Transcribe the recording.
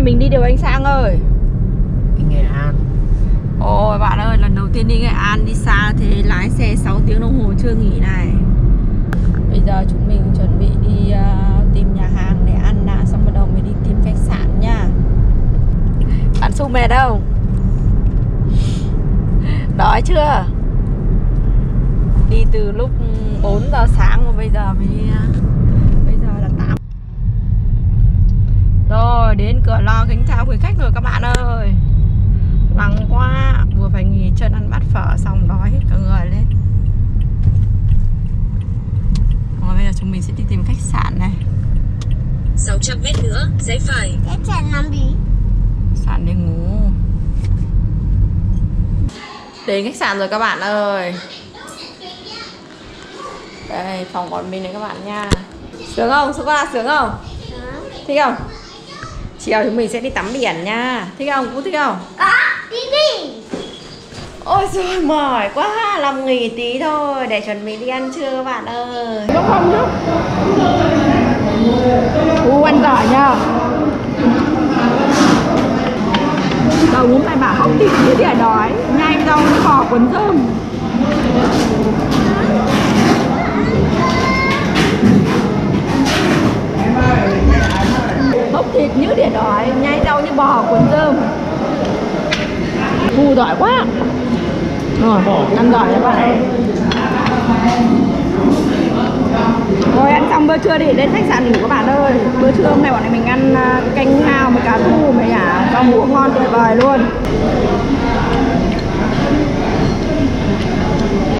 mình đi đâu anh Sang ơi? Đi Nghệ An. Ôi bạn ơi, lần đầu tiên đi Nghệ An, đi xa thế lái xe 6 tiếng đồng hồ chưa nghỉ này. Bây giờ chúng mình chuẩn bị đi tìm nhà hàng để ăn đã, xong bắt đầu mới đi tìm khách sạn nha. Bạn Xu mệt không? Đói chưa? Đi từ lúc 4 giờ sáng mà bây giờ mới bây giờ là 8. Rồi đến cửa lo kính chào quý khách rồi các bạn ơi. Nắng quá, vừa phải nghỉ chân ăn bát phở xong đói hết cả người lên. Rồi bây giờ chúng mình sẽ đi tìm khách sạn này. 600 mét nữa, rẽ phải. Khách sạn làm gì? Sạn để ngủ. Đến khách sạn rồi các bạn ơi. Đây, phòng bọn mình này các bạn nha. Sướng không? Sô cô la sướng không? Thích không? Chiều chúng mình sẽ đi tắm biển nha. Thích không? Cũng thích không? Đi đi. Ôi trời mỏi quá, làm nghỉ tí thôi để chuẩn bị đi ăn trưa các bạn ơi. Đúng không chứ? Ăn giỏi nha. Đầu uống này bảo không thịt như thế đói. Nhai rau bò cuốn thơm. Hốc thịt như để đói, nhai rau như bò cuốn thơm. Giỏi quá. Rồi, ăn giỏi các bạn ơi. Rồi ăn xong bữa trưa thì đến khách sạn ngủ các bạn ơi. Bữa trưa hôm nay bọn này mình ăn canh ngao với cá thu với rau muống ngon tuyệt vời luôn.